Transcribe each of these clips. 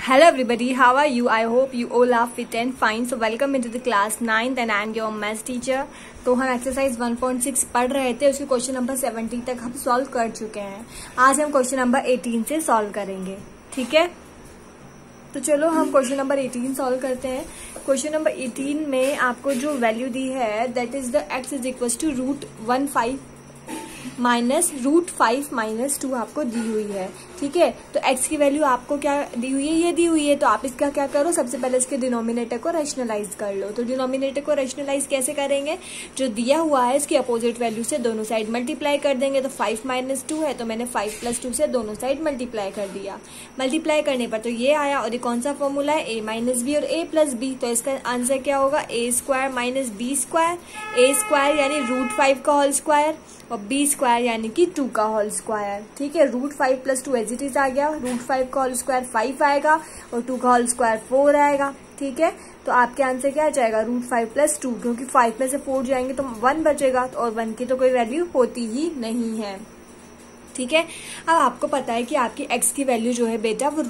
Hello everybody, how are you? I hope you all are fit and fine. So welcome into the class 9th and I am your maths teacher. तो हम exercise 1.6 पढ़ रहे थे, उसके question number 17 तक हम solve कर चुके हैं। आज हम क्वेश्चन नंबर 18 से सॉल्व करेंगे, ठीक है? तो चलो हम क्वेश्चन नंबर 18 सॉल्व करते हैं। क्वेश्चन नंबर 18 में आपको जो वैल्यू दी है that is the x is equal to √15 minus √5 minus 2 आपको दी हुई है, ठीक है? तो x की वैल्यू आपको क्या दी हुई है, ये दी हुई है। तो आप इसका क्या करो, सबसे पहले इसके डिनोमिनेटर को रैशनलाइज कर लो। तो डिनोमिनेटर को रैशनलाइज कैसे करेंगे, जो दिया हुआ है इसकी अपोजिट वैल्यू से दोनों साइड मल्टीप्लाई कर देंगे। तो 5 माइनस 2 है, तो मैंने 5 प्लस 2 से दोनों साइड मल्टीप्लाई कर दिया। मल्टीप्लाई करने पर तो ये आया, और ये कौन सा फॉर्मूला है, a माइनस बी और a प्लस बी। तो इसका आंसर क्या होगा, a square minus B square. a square यानी √5 का होल स्क्वायर और b स्क्वायर यानी कि 2 का होल स्क्वायर, ठीक है? √5 प्लस 2 एज इट इज आ गया। √5 का होल स्क्वायर 5 आएगा और 2 का होल स्क्वायर 4 आएगा, ठीक है? तो आपके आंसर क्या आ जाएगा, √5 प्लस 2, क्योंकि 5 में से 4 जाएंगे तो 1 बचेगा, और 1 की तो कोई वैल्यू होती ही नहीं है, ठीक है? अब आपको पता है कि आपकी x की वैल्यू जो है बेटा वो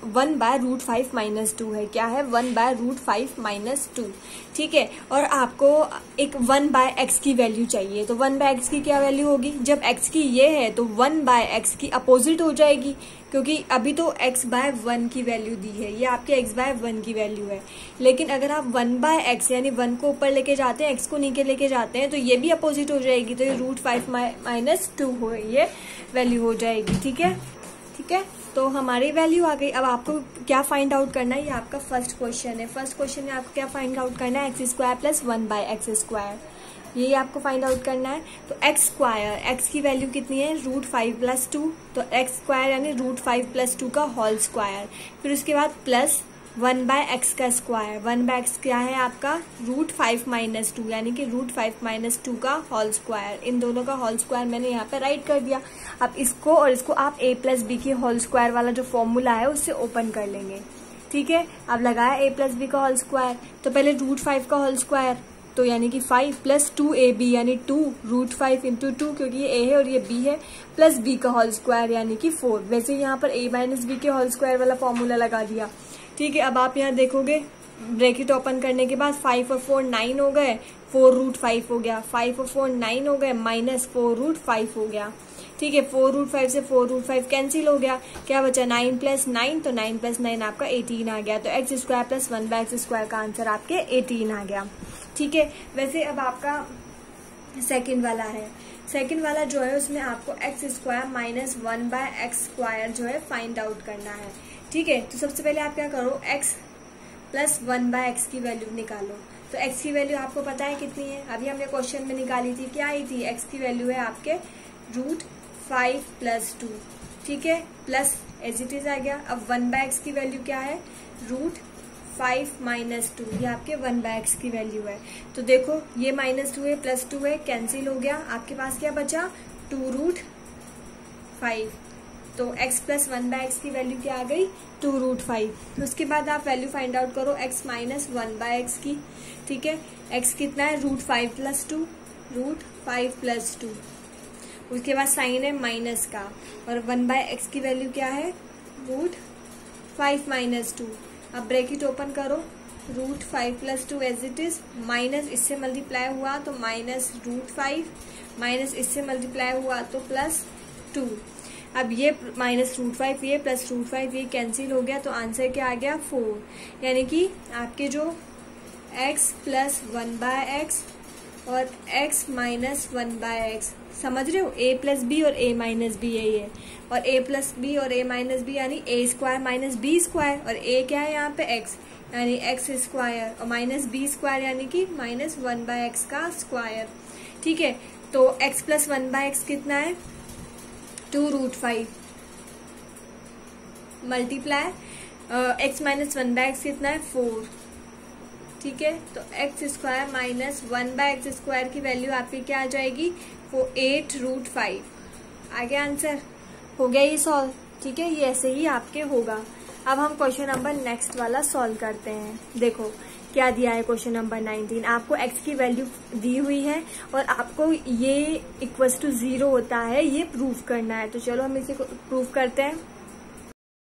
√1/√5 माइनस 2 है। क्या है, 1/√5 माइनस 2, ठीक है? और आपको एक 1/x की वैल्यू चाहिए। तो 1/x की क्या वैल्यू होगी, जब x की ये है तो 1/x की अपोजिट हो जाएगी, क्योंकि अभी तो x/1 की वैल्यू दी है, ये आपके x/1 की वैल्यू है। लेकिन अगर आप 1/x यानी 1 को ऊपर लेके जाते हैं, x को नीचे लेके जाते हैं, तो ये भी अपोजिट हो जाएगी। तो ये √5 माइनस 2 हो, ये वैल्यू हो जाएगी, ठीक है? ठीक है, तो हमारी वैल्यू आ गई। अब आपको क्या फाइंड आउट करना है, ये आपका फर्स्ट क्वेश्चन है। फर्स्ट क्वेश्चन में आपको क्या फाइंड आउट करना है, x square plus 1/x square, ये आपको फाइंड आउट करना है। तो x स्क्वायर, x की वैल्यू कितनी है, √5 प्लस 2, तो x स्क्वायर यानी √5 प्लस 2 का होल स्क्वायर। फिर उसके बाद प्लस 1/x का स्क्वायर। 1/x क्या है आपका, √5 माइनस 2 यानी कि √5 माइनस 2 का होल स्क्वायर। इन दोनों का होल स्क्वायर मैंने यहाँ पे राइट कर दिया। अब इसको और इसको आप a प्लस बी की होल स्क्वायर वाला जो फॉर्मूला है उससे ओपन कर लेंगे, ठीक है? अब लगाया a प्लस बी का होल स्क्वायर, तो पहले √5 का होल स्क्वायर, तो यानी कि 5 प्लस 2ab यानी 2 √5 इंटू 2, क्योंकि ये a है और ये b है, प्लस b का होल स्क्वायर यानी कि 4। वैसे यहाँ पर a माइनस बी के होल स्क्वायर वाला फॉर्मूला लगा दिया, ठीक है? अब आप यहाँ देखोगे ब्रैकेट ओपन करने के बाद 5 और 4 9 हो गए, 4 √5 हो गया, 5 और 4 9 हो गए, माइनस 4 √5 हो गया, ठीक है? 4 √5 से 4 √5 कैंसिल हो गया, क्या बचा 9 प्लस 9, तो 9 प्लस 9 आपका 18 आ गया। तो x square plus 1/x square का आंसर आपके 18 आ गया, ठीक है? वैसे अब आपका सेकंड वाला है। सेकंड वाला जो है उसमें आपको x square minus 1/x square जो है फाइंड आउट करना है, ठीक है? तो सबसे पहले आप क्या करो, x प्लस 1/x की वैल्यू निकालो। तो x की वैल्यू आपको पता है कितनी है, अभी हमने क्वेश्चन में निकाली थी, क्या आई थी, x की वैल्यू है आपके √5 प्लस 2, ठीक है? प्लस एज इट इज आ गया। अब 1/x की वैल्यू क्या है, √5 माइनस 2, ये आपके 1/x की वैल्यू है। तो देखो ये माइनस 2 है प्लस 2 है, कैंसिल हो गया, आपके पास क्या बचा 2√5। तो x प्लस 1/x की वैल्यू क्या आ गई, 2√5। उसके बाद आप वैल्यू फाइंड आउट करो x माइनस 1/x की, ठीक है? x कितना है, √5 प्लस 2, √5 प्लस 2, उसके बाद साइन है माइनस का, और 1/x की वैल्यू क्या है, √5 माइनस 2। अब ब्रैकेट ओपन करो, √5 plus 2 as it is, minus इससे मल्टीप्लाई हुआ तो माइनस √5, माइनस इससे मल्टीप्लाई हुआ तो प्लस 2। अब ये माइनस √5 ये प्लस √5 ये कैंसिल हो गया, तो आंसर क्या आ गया 4। यानी कि आपके जो x प्लस 1/x और x माइनस 1/x, समझ रहे हो, a प्लस बी और a माइनस बी है ये, और a प्लस बी और a माइनस बी यानी a square minus B square, और a क्या है यहाँ पे x यानी x स्क्वायर, और माइनस बी स्क्वायर यानी कि माइनस 1/x का स्क्वायर, ठीक है? तो x प्लस 1/x कितना है, 2√5 मल्टीप्लाई x माइनस 1/x कितना है 4, ठीक है? तो x square minus 1/x square की वैल्यू आपकी क्या आ जाएगी, वो 8√5 आ गया। आंसर हो गया ये सॉल्व, ठीक है? ये ऐसे ही आपके होगा। अब हम क्वेश्चन नंबर नेक्स्ट वाला सॉल्व करते हैं। देखो क्या दिया है क्वेश्चन नंबर 19, आपको x की वैल्यू दी हुई है और आपको ये इक्वल्स टू 0 होता है ये प्रूफ करना है। तो चलो हम इसे प्रूफ करते हैं।